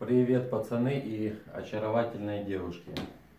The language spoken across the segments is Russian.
Привет, пацаны и очаровательные девушки.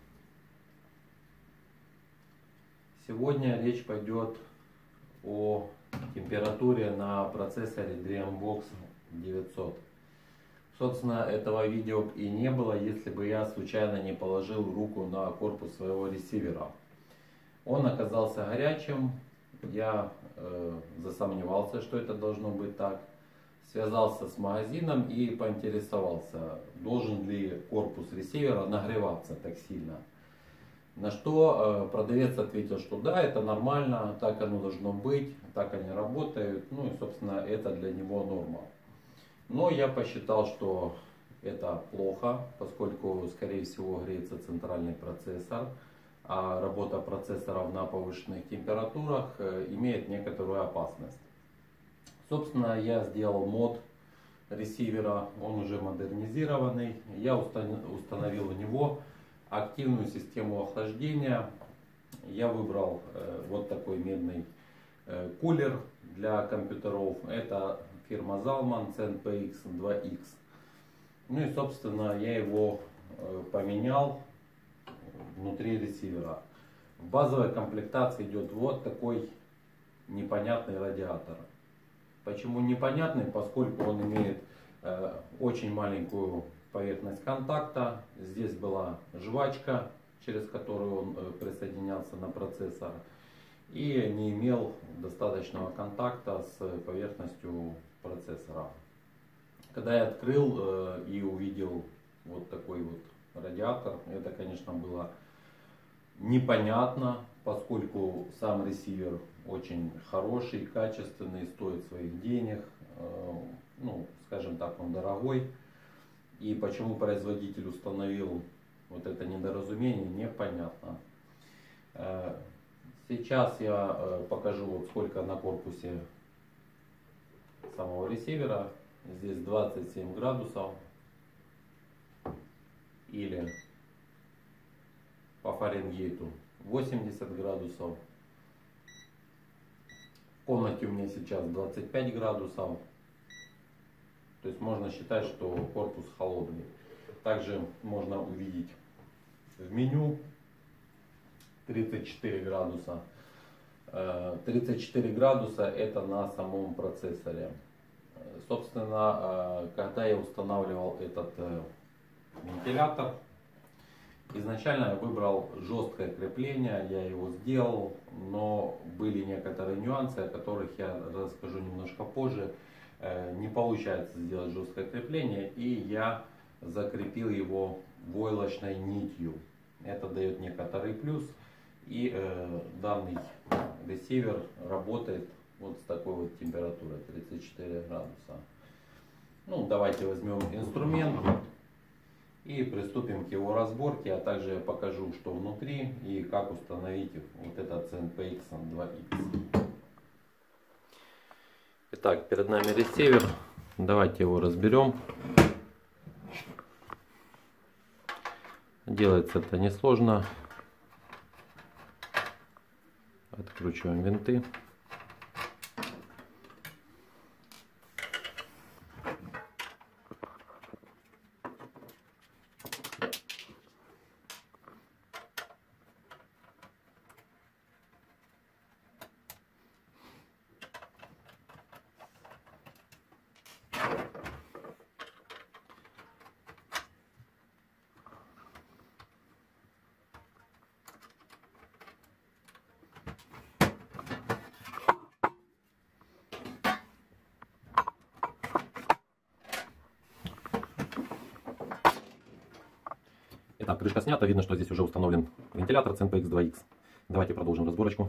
Сегодня речь пойдет о температуре на процессоре DreamBox 900. Собственно, этого видео и не было, если бы я случайно не положил руку на корпус своего ресивера. Он оказался горячим, я засомневался, что это должно быть так. Связался с магазином и поинтересовался, должен ли корпус ресивера нагреваться так сильно. На что продавец ответил, что да, это нормально, так оно должно быть, так они работают, ну и собственно это для него норма. Но я посчитал, что это плохо, поскольку скорее всего греется центральный процессор, а работа процессоров на повышенных температурах имеет некоторую опасность. Собственно, я сделал мод ресивера, он уже модернизированный. Я установил у него активную систему охлаждения. Я выбрал вот такой медный кулер для компьютеров. Это фирма Zalman CNPX 2X. Ну и собственно я его поменял внутри ресивера. В базовой комплектации идет вот такой непонятный радиатор. Почему непонятный? Поскольку он имеет очень маленькую поверхность контакта. Здесь была жвачка, через которую он присоединялся на процессор. И не имел достаточного контакта с поверхностью процессора. Когда я открыл и увидел вот такой вот радиатор, это, конечно, было непонятно, поскольку сам ресивер очень хороший, качественный, стоит своих денег, ну, скажем так, он дорогой. И почему производитель установил вот это недоразумение, непонятно. Сейчас я покажу, вот сколько на корпусе самого ресивера. Здесь 27 градусов, или по Фаренгейту 80 градусов. В комнате у меня сейчас 25 градусов. То есть можно считать, что корпус холодный. Также можно увидеть в меню 34 градуса. 34 градуса это на самом процессоре. Собственно, когда я устанавливал этот вентилятор, изначально я выбрал жесткое крепление, я его сделал, но были некоторые нюансы, о которых я расскажу немножко позже. Не получается сделать жесткое крепление, и я закрепил его войлочной нитью. Это дает некоторый плюс, и данный ресивер работает вот с такой вот температурой 34 градуса. Ну, давайте возьмем инструмент и приступим к его разборке, а также я покажу, что внутри и как установить вот этот CNPX 2X. Итак, перед нами ресивер. Давайте его разберем. Делается это несложно. Откручиваем винты. Итак, крышка снята, видно, что здесь уже установлен вентилятор CNPX 2X. Давайте продолжим разборочку.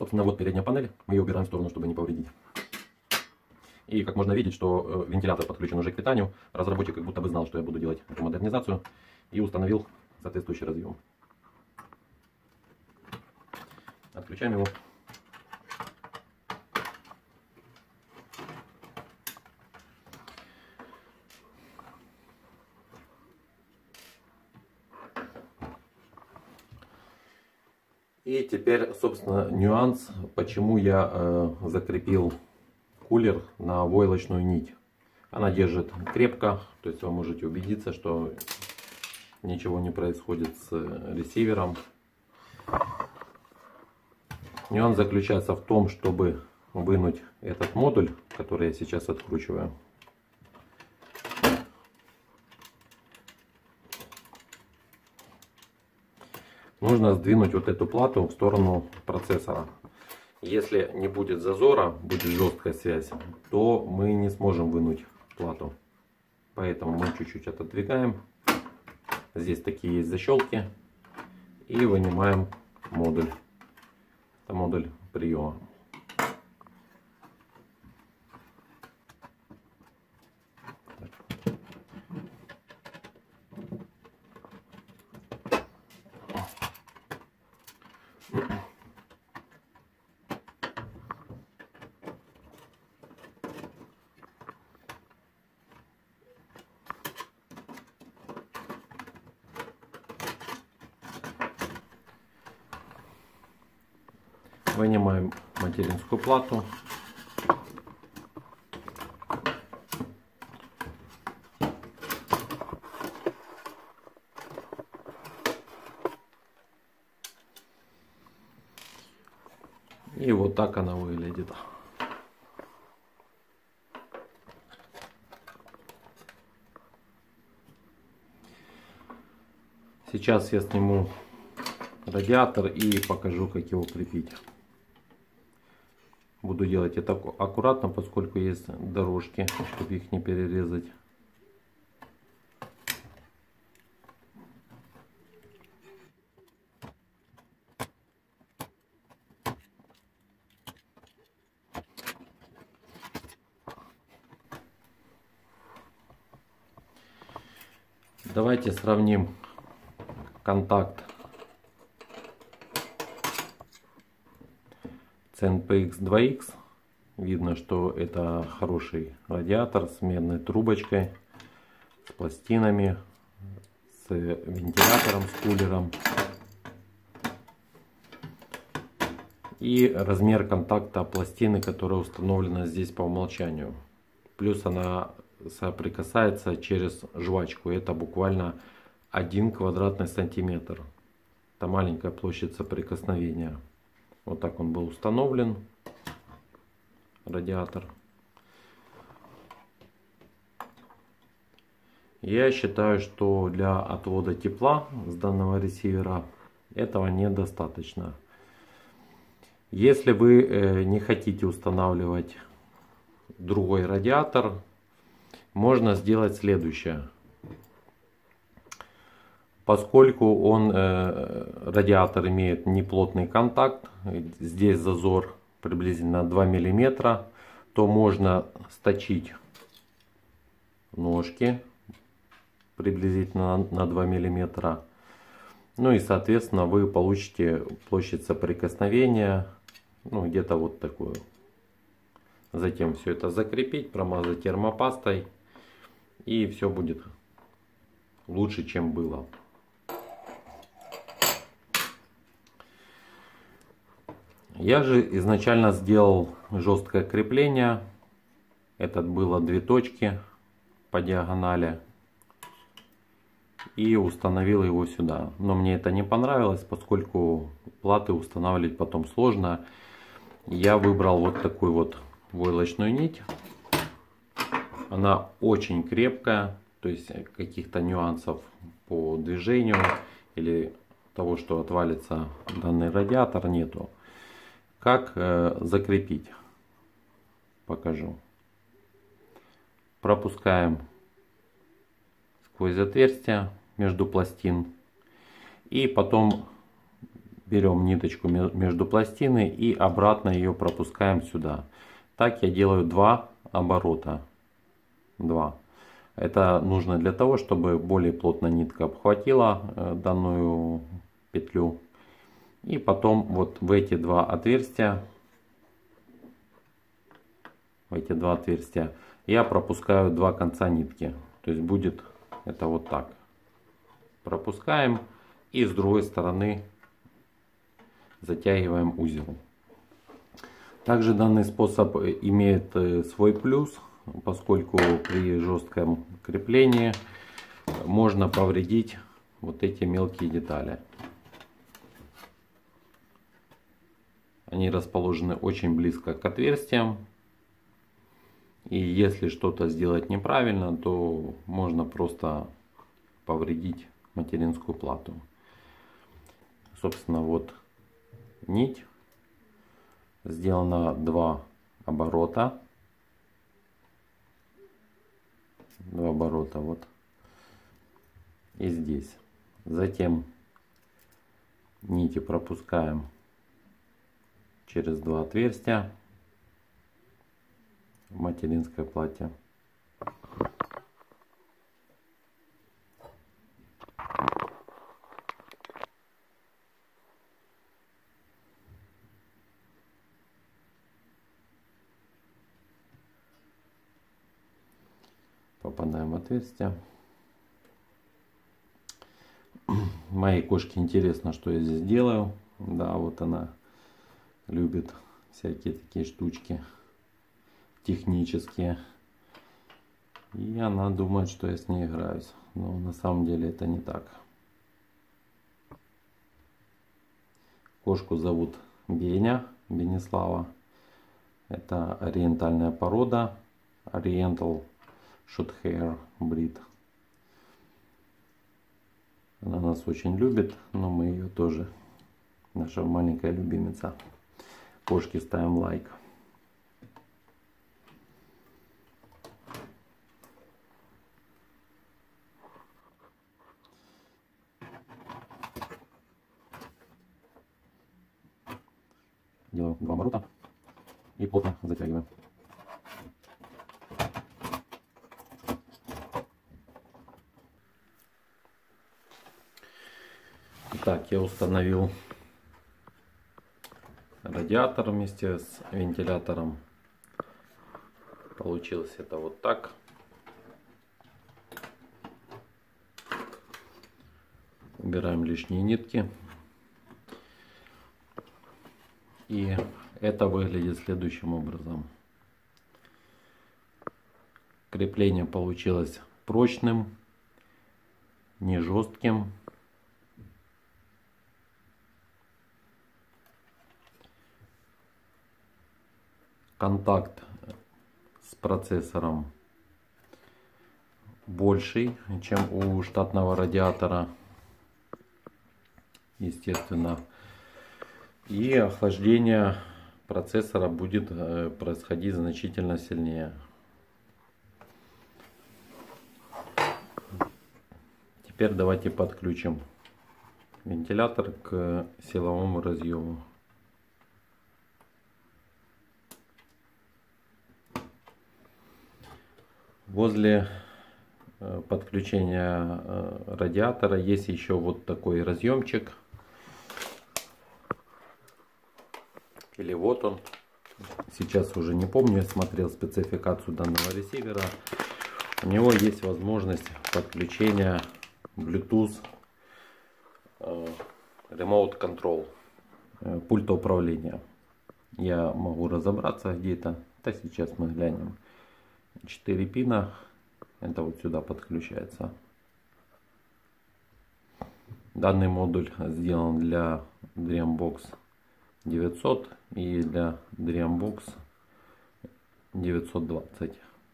Собственно, вот передняя панель. Мы ее убираем в сторону, чтобы не повредить. И как можно видеть, что вентилятор подключен уже к питанию. Разработчик как будто бы знал, что я буду делать эту модернизацию. И установил соответствующий разъем. Отключаем его. И теперь, собственно, нюанс, почему я закрепил кулер на войлочную нить. Она держит крепко, то есть вы можете убедиться, что ничего не происходит с ресивером. Нюанс заключается в том, чтобы вынуть этот модуль, который я сейчас откручиваю. Нужно сдвинуть вот эту плату в сторону процессора. Если не будет зазора, будет жесткая связь, то мы не сможем вынуть плату. Поэтому мы чуть-чуть отодвигаем. Здесь такие есть защелки. И вынимаем модуль. Это модуль приема. Вынимаем материнскую плату. И вот так она выглядит. Сейчас я сниму радиатор и покажу, как его крепить. Буду делать это аккуратно, поскольку есть дорожки, чтобы их не перерезать. Давайте сравним контакт CNPX 2X. Видно, что это хороший радиатор с медной трубочкой, с пластинами, с вентилятором, с кулером. И размер контакта пластины, которая установлена здесь по умолчанию. Плюс она соприкасается через жвачку. Это буквально 1 квадратный сантиметр. Это маленькая площадь соприкосновения. Вот так он был установлен, радиатор. Я считаю, что для отвода тепла с данного ресивера этого недостаточно. Если вы не хотите устанавливать другой радиатор, можно сделать следующее. Поскольку радиатор имеет неплотный контакт, здесь зазор приблизительно 2 мм, то можно сточить ножки приблизительно на 2 мм. Ну и соответственно вы получите площадь соприкосновения, ну где-то вот такую. Затем все это закрепить, промазать термопастой, и все будет лучше, чем было. Я же изначально сделал жесткое крепление. Это было 2 точки по диагонали. И установил его сюда. Но мне это не понравилось, поскольку платы устанавливать потом сложно. Я выбрал вот такую вот войлочную нить. Она очень крепкая. То есть каких-то нюансов по движению или того, что отвалится данный радиатор, нету. Как закрепить? Покажу. Пропускаем сквозь отверстие между пластин. И потом берем ниточку между пластиной и обратно ее пропускаем сюда. Так я делаю 2 оборота. 2. Это нужно для того, чтобы более плотно нитка обхватила данную петлю. И потом вот в эти 2 отверстия, я пропускаю 2 конца нитки. То есть будет это вот так. Пропускаем и с другой стороны затягиваем узел. Также данный способ имеет свой плюс, поскольку при жестком креплении можно повредить вот эти мелкие детали. Они расположены очень близко к отверстиям. И если что-то сделать неправильно, то можно просто повредить материнскую плату. Собственно, вот нить. Сделано 2 оборота. 2 оборота вот. И здесь. Затем нити пропускаем через 2 отверстия в материнское платье. Попадаем в отверстие. Моей кошке интересно, что я здесь делаю. Да, вот она любит всякие такие штучки технические. И она думает, что я с ней играюсь. Но на самом деле это не так. Кошку зовут Беня, Бенислава. Это ориентальная порода. Oriental Shorthair Breed. Она нас очень любит, но мы ее тоже. Наша маленькая любимица. Кошки ставим лайк. Делаем 2 оборота и плотно затягиваем. Так, я установил радиатор вместе с вентилятором. Получилось это вот так. Убираем лишние нитки. И это выглядит следующим образом. Крепление получилось прочным, не жестким. Контакт с процессором больший, чем у штатного радиатора, естественно. И охлаждение процессора будет происходить значительно сильнее. Теперь давайте подключим вентилятор к силовому разъему. Возле подключения радиатора есть еще вот такой разъемчик. Или вот он. Сейчас уже не помню, я смотрел спецификацию данного ресивера. У него есть возможность подключения Bluetooth Remote Control, пульта управления. Я могу разобраться где-то. Да, сейчас мы глянем. 4 пина. Это вот сюда подключается. Данный модуль сделан для DreamBox 900 и для DreamBox 920.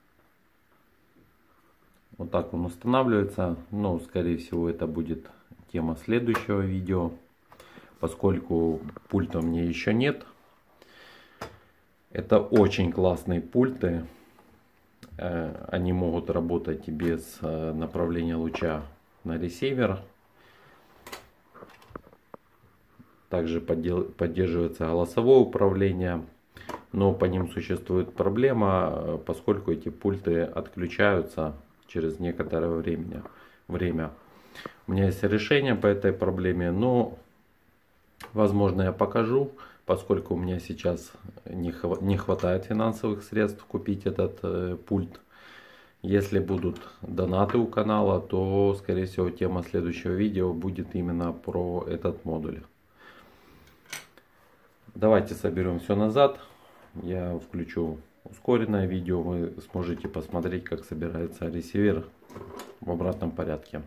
Вот так он устанавливается. Но скорее всего это будет тема следующего видео, поскольку пульта у меня еще нет. Это очень классные пульты. Они могут работать без направления луча на ресивер. Также поддерживается голосовое управление. Но по ним существует проблема, поскольку эти пульты отключаются через некоторое время. У меня есть решение по этой проблеме, но возможно я покажу, поскольку у меня сейчас не хватает финансовых средств купить этот пульт. Если будут донаты у канала, то скорее всего тема следующего видео будет именно про этот модуль. Давайте соберем все назад. Я включу ускоренное видео. Вы сможете посмотреть, как собирается ресивер в обратном порядке.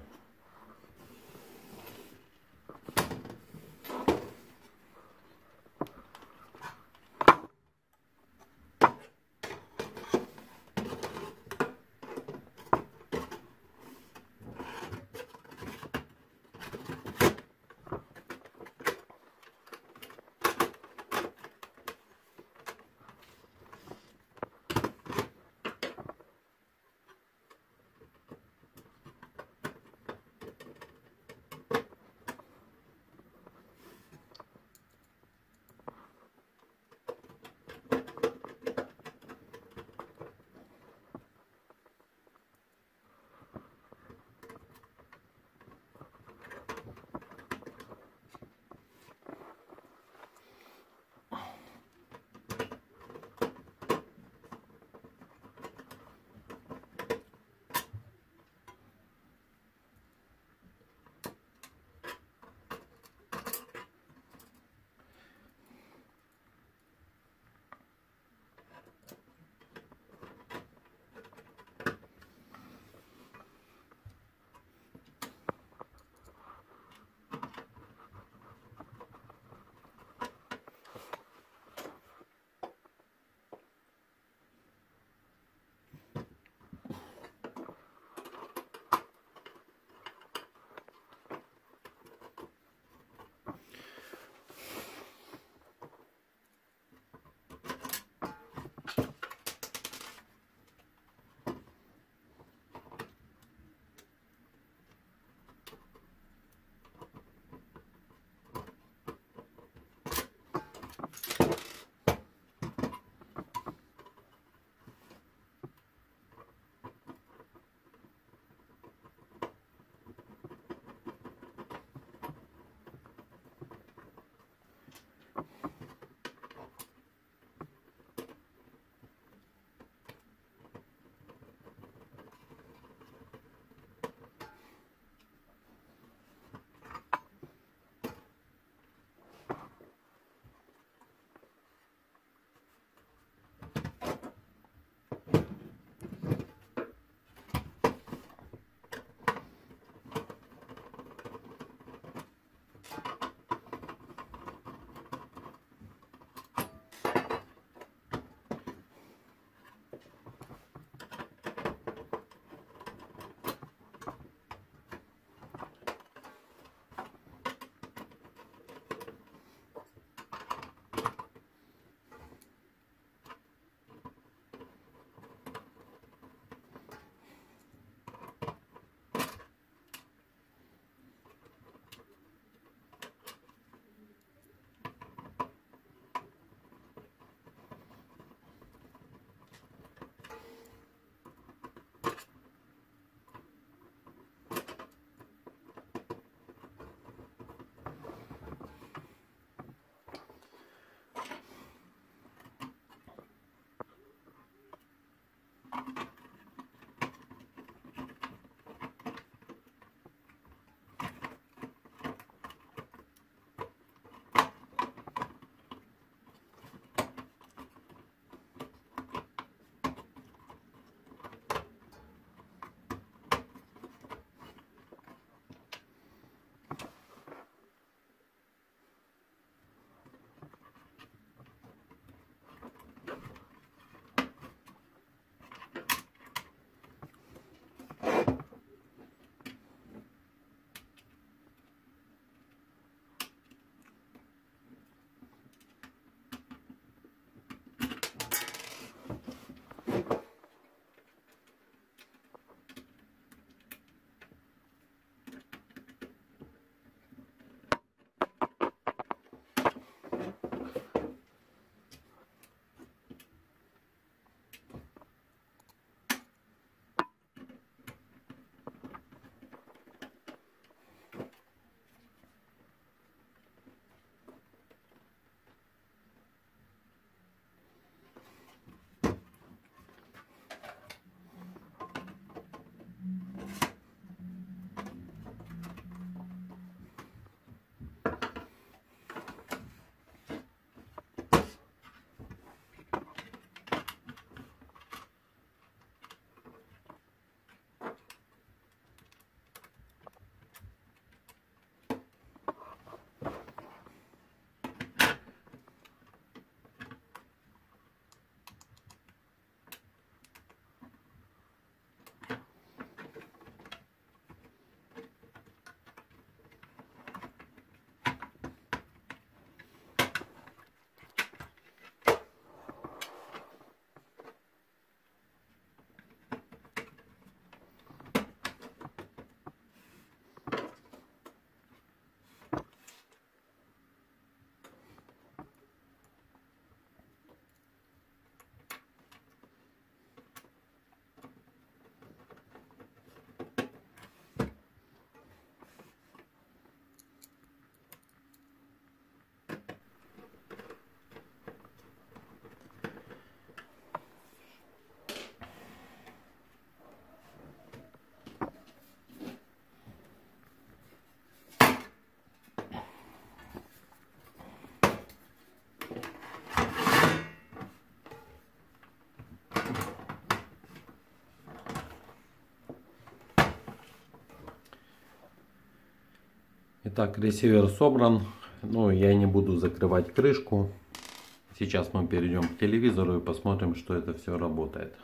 Итак, ресивер собран. Ну, я не буду закрывать крышку. Сейчас мы перейдем к телевизору и посмотрим, что это все работает.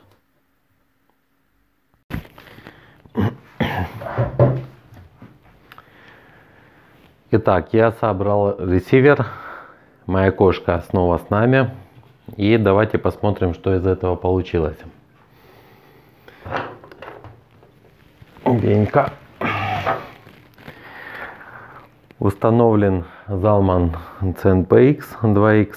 Итак, я собрал ресивер. Моя кошка снова с нами. И давайте посмотрим, что из этого получилось. Венька. Установлен Zalman CNPX 2X.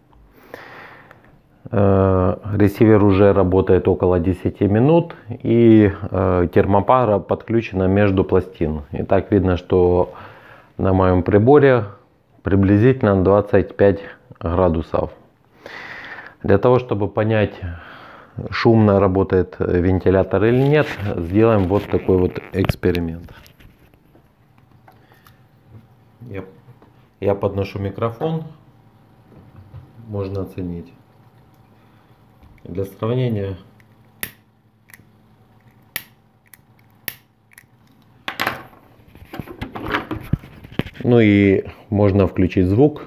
Ресивер уже работает около 10 минут, и термопара подключена между пластин. И так видно, что на моем приборе приблизительно 25 градусов. Для того, чтобы понять, шумно работает вентилятор или нет, сделаем вот такой вот эксперимент. Я подношу микрофон, можно оценить. Для сравнения ну и можно включить звук.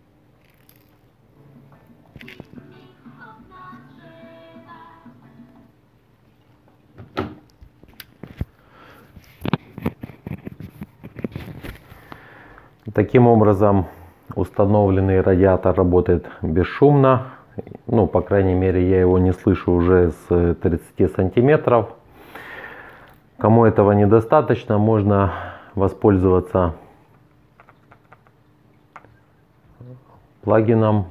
Таким образом, установленный радиатор работает бесшумно. Ну, по крайней мере, я его не слышу уже с 30 сантиметров. Кому этого недостаточно, можно воспользоваться плагином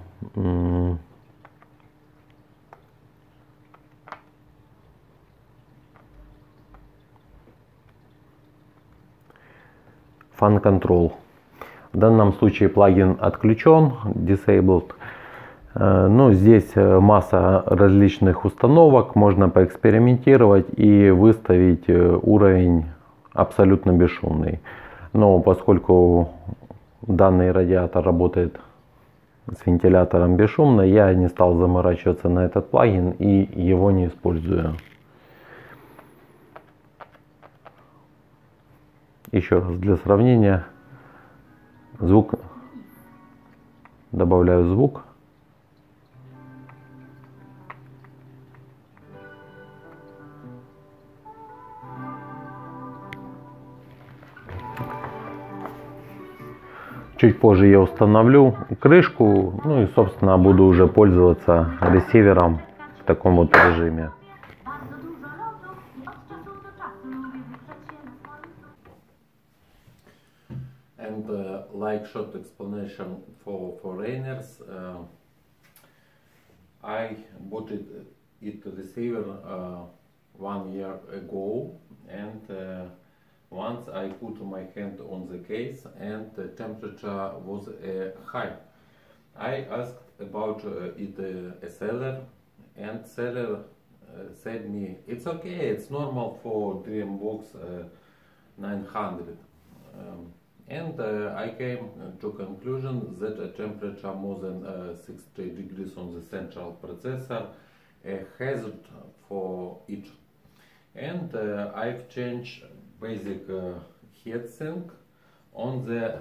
Fan Control. В данном случае плагин отключен, disabled. Ну, здесь масса различных установок, можно поэкспериментировать и выставить уровень абсолютно бесшумный. Но поскольку данный радиатор работает с вентилятором бесшумно, я не стал заморачиваться на этот плагин и его не использую. Еще раз для сравнения. Звук. Добавляю звук. Чуть позже я установлю крышку, ну и собственно буду уже пользоваться ресивером в таком вот режиме. And like short explanation for foreigners, I bought it receiver 1 year ago, and once I put my hand on the case and the temperature was high. I asked about it a seller, and seller said me it's okay, it's normal for DreamBox 900. And I came to conclusion that a temperature more than 60 degrees on the central processor a hazard for it. And I've changed basic heatsink on the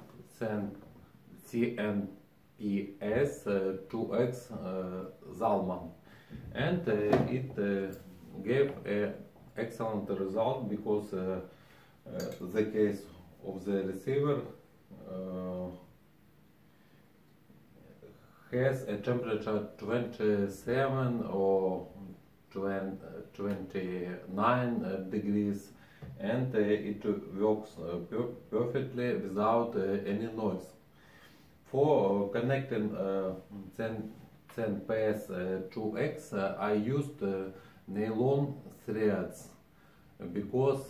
CNPS 2X Zalman, and it gave an excellent result because the case of the receiver has a temperature 27 or 29 degrees, and it works perfectly without any noise. For connecting CNPS 2X I used nylon threads because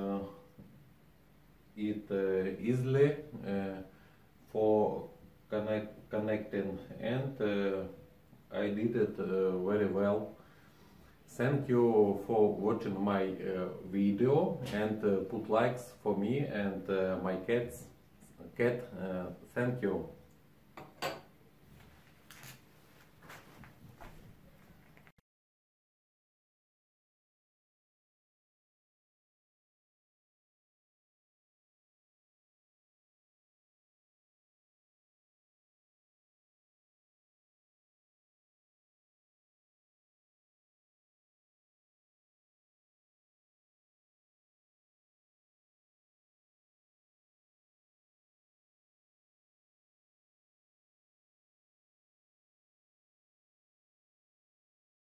it easily for connecting, and I did it very well. Thank you for watching my video, and put likes for me and my cat. Thank you.